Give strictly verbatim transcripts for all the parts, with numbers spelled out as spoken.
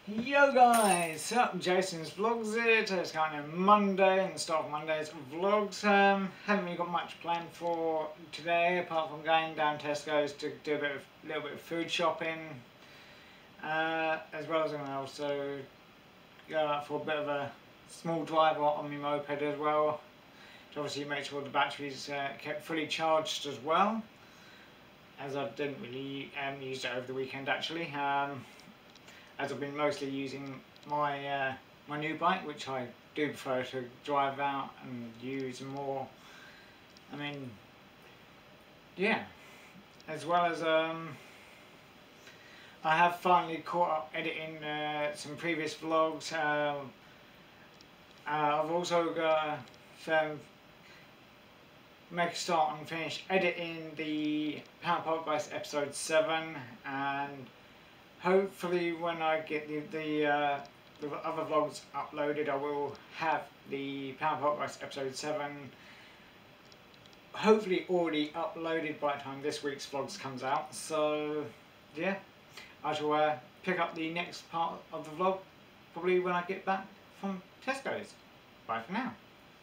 Yo guys, up Jason's Vlogs here. It's kind of Monday and the start of Monday's vlogs. Um, haven't really got much planned for today apart from going down Tesco's to do a bit of, little bit of food shopping, uh, as well as I'm going to also go out for a bit of a small drive on my moped as well to obviously make sure the battery's uh, kept fully charged as well, as I didn't really um, use it over the weekend actually. Um, as I've been mostly using my uh, my new bike, which I do prefer to drive out and use more. I mean, yeah, as well as um, I have finally caught up editing uh, some previous vlogs. Um, uh, I've also got um, make a start and finish editing the Power Podcast episode seven, and hopefully when I get the, the, uh, the other vlogs uploaded, I will have the Power Podcast episode seven hopefully already uploaded by the time this week's vlogs comes out. So yeah, I shall uh, pick up the next part of the vlog probably when I get back from Tesco's. Bye for now.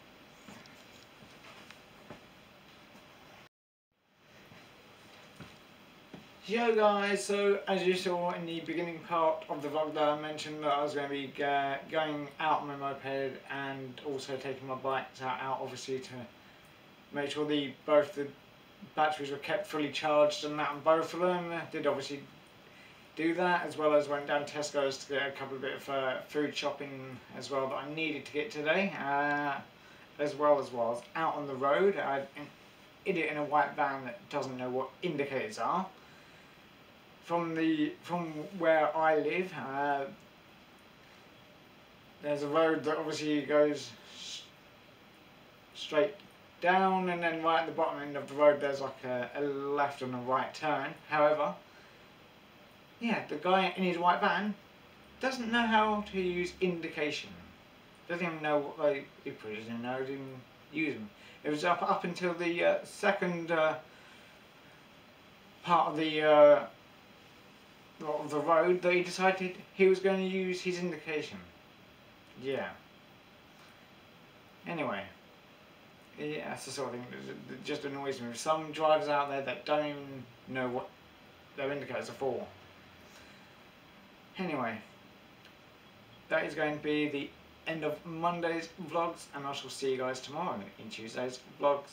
Yo guys, so as you saw in the beginning part of the vlog that I mentioned that I was going to be uh, going out on my moped and also taking my bikes out, out obviously to make sure the both the batteries were kept fully charged and that on both of them. I did obviously do that, as well as went down to Tesco's to get a couple of bit of uh, food shopping as well that I needed to get today, uh, as well as was out on the road. I'm an idiot in a white van that doesn't know what indicators are. From the from where I live, uh, there's a road that obviously goes straight down, and then right at the bottom end of the road there's like a, a left and a right turn. However, yeah, the guy in his white van doesn't know how to use indication. Doesn't even know what they. He probably doesn't know how to even use them. It was up up until the uh, second uh, part of the. Uh, of the road that he decided he was going to use his indication. Yeah. Anyway. Yeah, that's the sort of thing that just annoys me. Some drivers out there that don't even know what their indicators are for. Anyway. That is going to be the end of Monday's vlogs, and I shall see you guys tomorrow in Tuesday's vlogs.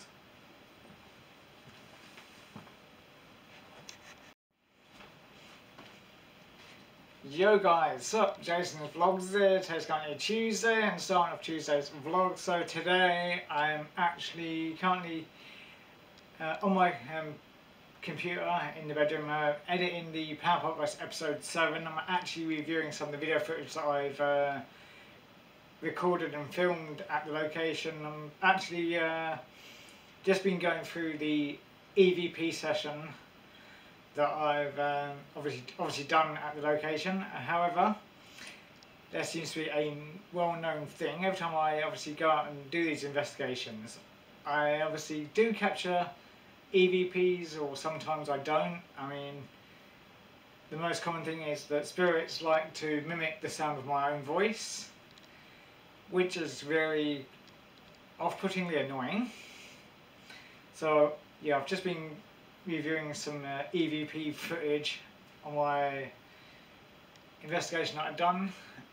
Yo guys, what's up? Jason's Vlogs here. Today's currently a Tuesday and starting off Tuesday's vlog. So today I am actually currently uh, on my um, computer in the bedroom uh, editing the Power Podcast episode seven. I'm actually reviewing some of the video footage that I've uh, recorded and filmed at the location. I'm actually uh, just been going through the E V P session that I've um, obviously obviously done at the location. However, there seems to be a well-known thing. Every time I obviously go out and do these investigations, I obviously do capture E V Ps, or sometimes I don't. I mean, the most common thing is that spirits like to mimic the sound of my own voice, which is very off-puttingly annoying. So yeah, I've just been reviewing some uh, E V P footage on my investigation that I've done.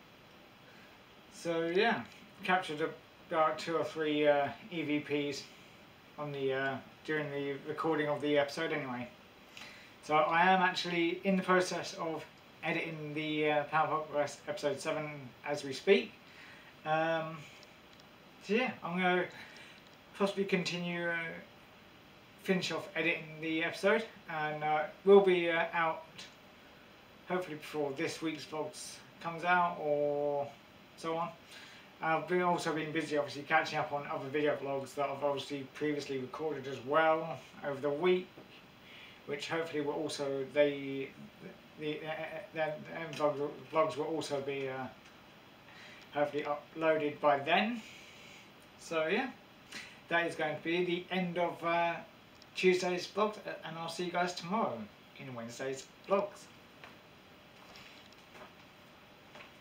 So yeah, captured about two or three uh, E V Ps on the uh, during the recording of the episode anyway. So I am actually in the process of editing the uh, Power Podcast episode seven as we speak. Um, so yeah, I'm going to possibly continue uh, finish off editing the episode, and uh, will be uh, out hopefully before this week's vlogs comes out or so on. I've been also been busy obviously catching up on other video vlogs that I've obviously previously recorded as well over the week, which hopefully will also they the, the, the, the vlogs, vlogs will also be uh, hopefully uploaded by then. So yeah, that is going to be the end of uh, Tuesday's vlogs, and I'll see you guys tomorrow in Wednesday's vlogs.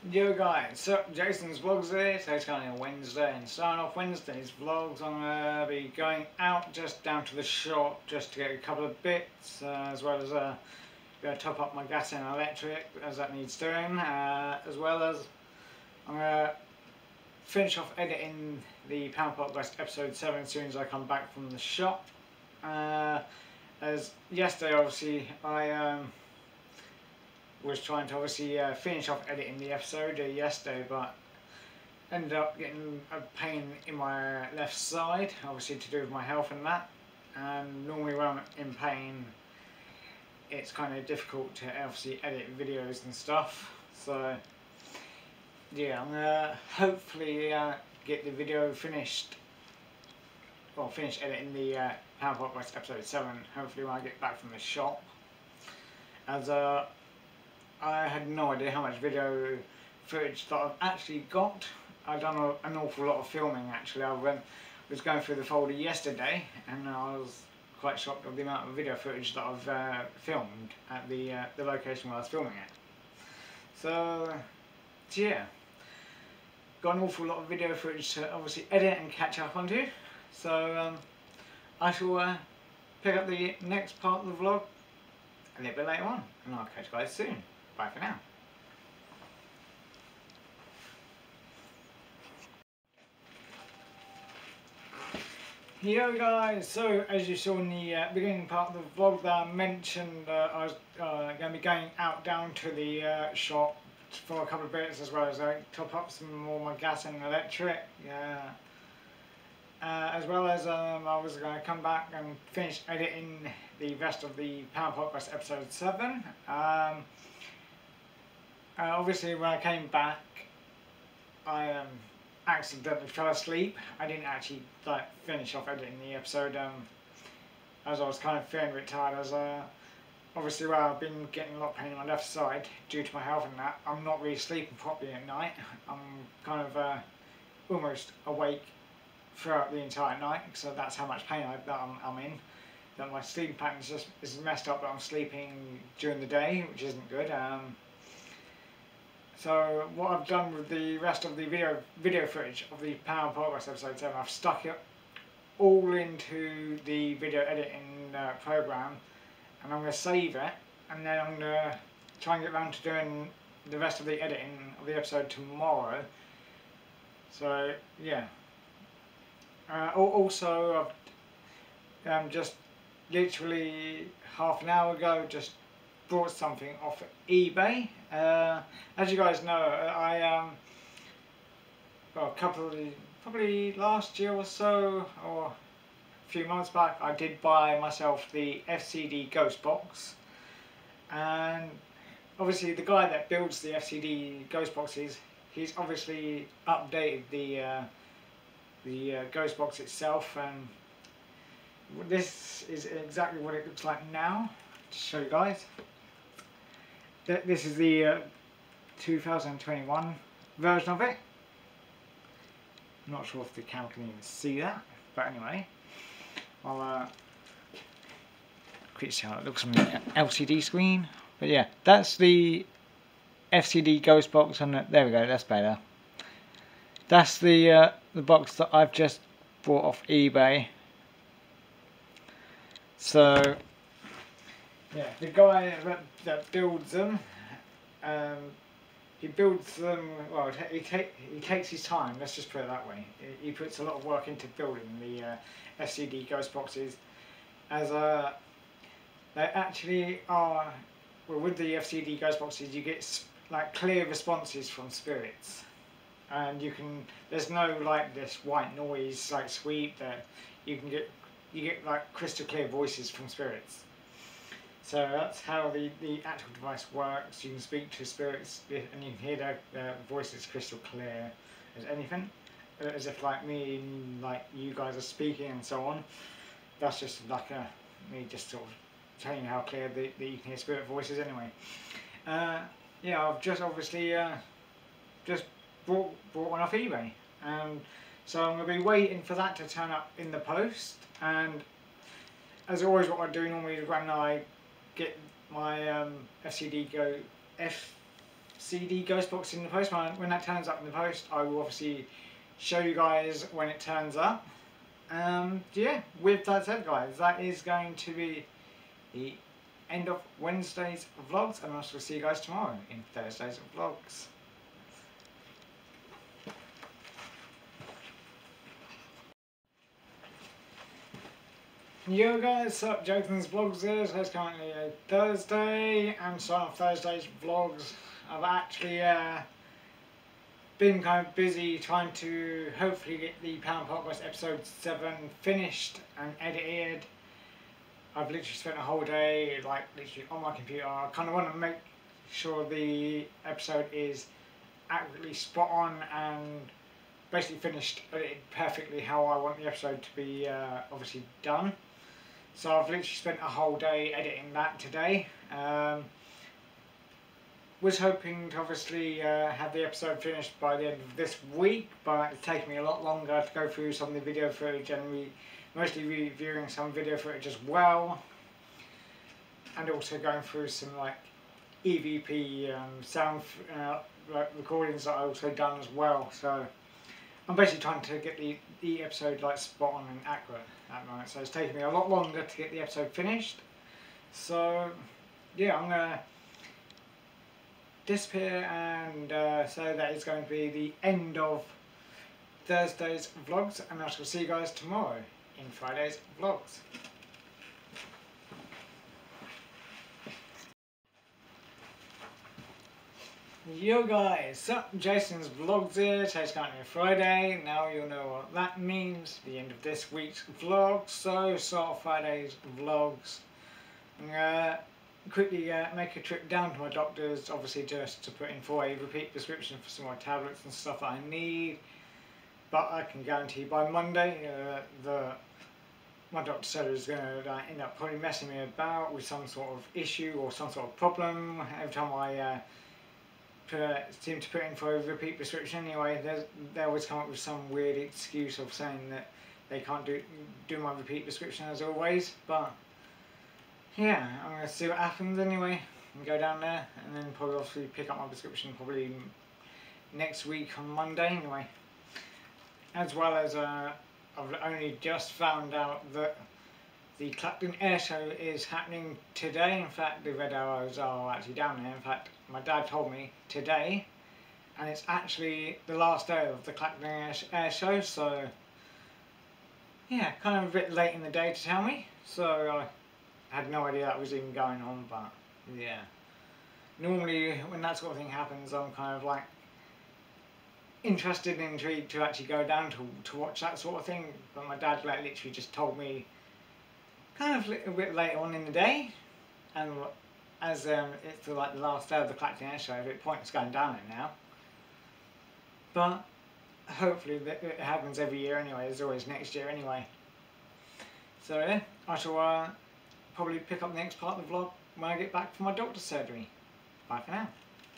Yo guys, so Jason's Vlogs here. So it's currently a Wednesday, and starting off Wednesday's vlogs, I'm going to be going out just down to the shop just to get a couple of bits, uh, as well as uh, go top up my gas and electric as that needs doing, uh, as well as I'm going to finish off editing the Pound Pot West episode seven as soon as I come back from the shop. Uh, as yesterday, obviously, I um, was trying to obviously uh, finish off editing the episode uh, yesterday, but ended up getting a pain in my left side, obviously to do with my health and that. And normally when I'm in pain, it's kind of difficult to obviously edit videos and stuff. So yeah, I'm gonna hopefully uh, get the video finished, well, finish editing the uh, Pound Pot West episode seven, hopefully when I get back from the shop. As uh, I had no idea how much video footage that I've actually got. I've done a, an awful lot of filming actually. I went, was going through the folder yesterday and I was quite shocked at the amount of video footage that I've uh, filmed at the, uh, the location where I was filming it. So, yeah, got an awful lot of video footage to obviously edit and catch up onto. So um, I shall uh, pick up the next part of the vlog a little bit later on, and I'll catch you guys soon. Bye for now. Yo guys, so as you saw in the uh, beginning part of the vlog that I mentioned, uh, I was uh, going to be going out down to the uh, shop for a couple of bits, as well as uh, top up some more of my gas and electric. Yeah. Uh, as well as um, I was going to come back and finish editing the rest of the Pound Pot West episode seven. Um, Uh, obviously when I came back I um, accidentally fell asleep. I didn't actually like finish off editing the episode um, as I was kind of feeling a bit tired, as uh, obviously where I've been getting a lot of pain on my left side due to my health and that. I'm not really sleeping properly at night. I'm kind of uh, almost awake throughout the entire night, so that's how much pain I, that I'm, I'm in. That my sleeping pattern is just is messed up, but I'm sleeping during the day, which isn't good. Um, So what I've done with the rest of the video video footage of the Pound Pot West episode seven, I've stuck it all into the video editing uh, program, and I'm going to save it, and then I'm going to try and get around to doing the rest of the editing of the episode tomorrow. So yeah. Uh, also, I've um, just literally half an hour ago just bought something off eBay. Uh, as you guys know, I um, well, a couple of, probably last year or so, or a few months back, I did buy myself the F C D Ghost Box, and obviously the guy that builds the F C D Ghost Boxes, he's obviously updated the uh, the uh, Ghost Box itself, and this is exactly what it looks like now. To show you guys. This is the uh, two thousand twenty-one version of it. I'm not sure if the camera can even see that, but anyway, I'll uh, quickly see how it looks on the L C D screen. But yeah, that's the F C D Ghost Box, and the, there we go. That's better. That's the uh, the box that I've just bought off eBay. So yeah, the guy that, that builds them, um, he builds them, well, he, take, he takes his time, let's just put it that way. He, he puts a lot of work into building the uh, F C D Ghost Boxes, as uh, they actually are, well, with the F C D Ghost Boxes you get like clear responses from spirits, and you can, there's no like this white noise like sweep that you can get, you get like crystal clear voices from spirits. So that's how the, the actual device works. You can speak to spirits and you can hear their, their voices crystal clear as anything. As if like me and like you guys are speaking and so on. That's just like a, me just sort of telling you how clear the, the, you can hear spirit voices anyway. Uh, yeah, I've just obviously uh, just bought, bought one off eBay. Um, so I'm going to be waiting for that to turn up in the post. And as always, what I do normally is when I get my um, F C D Go F C D ghost box in the post. When that turns up in the post, I will obviously show you guys when it turns up. Um, yeah, with that said guys, that is going to be the end of Wednesday's vlogs, and I shall see you guys tomorrow in Thursday's vlogs. Yo guys, what's up? Jason's Vlogs here. So it's currently a Thursday, and so on Thursday's vlogs I've actually uh, been kind of busy trying to hopefully get the Pound Podcast episode seven finished and edited. I've literally spent a whole day like literally on my computer. I kind of want to make sure the episode is accurately spot on and basically finished edited perfectly how I want the episode to be uh, obviously done. So I've literally spent a whole day editing that today. Um, was hoping to obviously uh, have the episode finished by the end of this week, but it's taken me a lot longer to go through some of the video footage and re mostly reviewing some video footage as well, and also going through some like E V P um, sound uh, like recordings that I also done as well. So I'm basically trying to get the, the episode like spot on and accurate at the moment. So it's taken me a lot longer to get the episode finished. So yeah, I'm gonna disappear and uh, so that is going to be the end of Thursday's vlogs, and I shall see you guys tomorrow in Friday's vlogs. Yo guys, so Jason's Vlogs here. Today's currently a Friday. Now you'll know what that means. The end of this week's vlog. So start Friday's vlogs. I'm gonna quickly uh, make a trip down to my doctor's, obviously just to put in for a repeat prescription for some more tablets and stuff that I need. But I can guarantee by Monday uh, the my doctor said it was going to uh, end up probably messing me about with some sort of issue or some sort of problem every time I uh, Uh, seem to put in for a repeat prescription. Anyway, they always come up with some weird excuse of saying that they can't do do my repeat prescription as always. But yeah, I'm gonna see what happens anyway, and go down there, and then probably obviously pick up my prescription probably next week on Monday anyway. As well as uh, I've only just found out that the Clacton Air Show is happening today. In fact, the Red Arrows are actually down there. In fact, my dad told me today, and it's actually the last day of the Clacton Air Show, so yeah, kind of a bit late in the day to tell me, so I had no idea that was even going on. But yeah, normally when that sort of thing happens, I'm kind of like interested and intrigued to actually go down to, to watch that sort of thing, but my dad like literally just told me kind of a bit later on in the day, and as um, it's the, like the last day of the Clacton Air Show, it points going down it now. But hopefully it happens every year anyway. There's always next year anyway. So yeah, I shall uh, probably pick up the next part of the vlog when I get back from my doctor's surgery. Bye for now.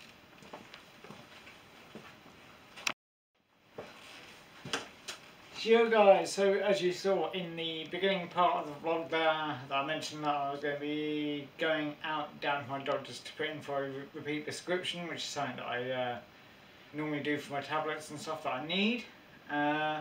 Yo guys, so as you saw in the beginning part of the vlog there, that I mentioned that I was going to be going out down to my doctor's to put in for a repeat prescription, which is something that I uh, normally do for my tablets and stuff that I need. Uh,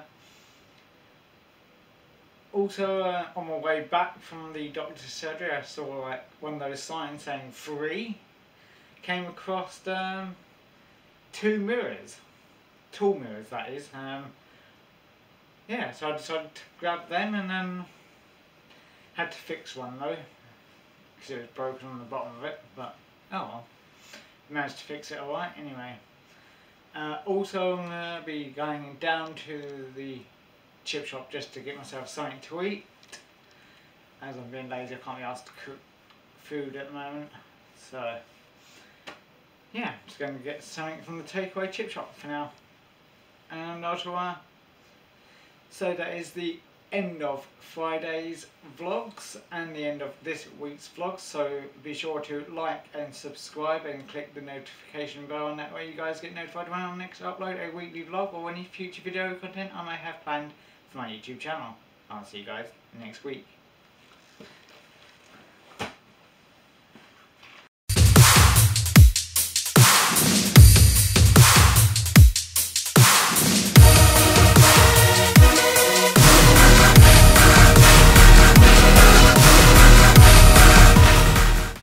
also uh, on my way back from the doctor's surgery, I saw like one of those signs saying free. Came across um, two mirrors, tall mirrors that is. Um, Yeah, so I decided to grab them, and then had to fix one though, because it was broken on the bottom of it, but oh well, managed to fix it alright anyway. Uh, also I'm going to be going down to the chip shop just to get myself something to eat. As I'm being lazy, I can't be asked to cook food at the moment, so yeah, I'm just going to get something from the takeaway chip shop for now. And I shall uh, So that is the end of Friday's vlogs and the end of this week's vlogs. So be sure to like and subscribe and click the notification bell, and that way you guys get notified when I next upload a weekly vlog or any future video content I may have planned for my YouTube channel. I'll see you guys next week.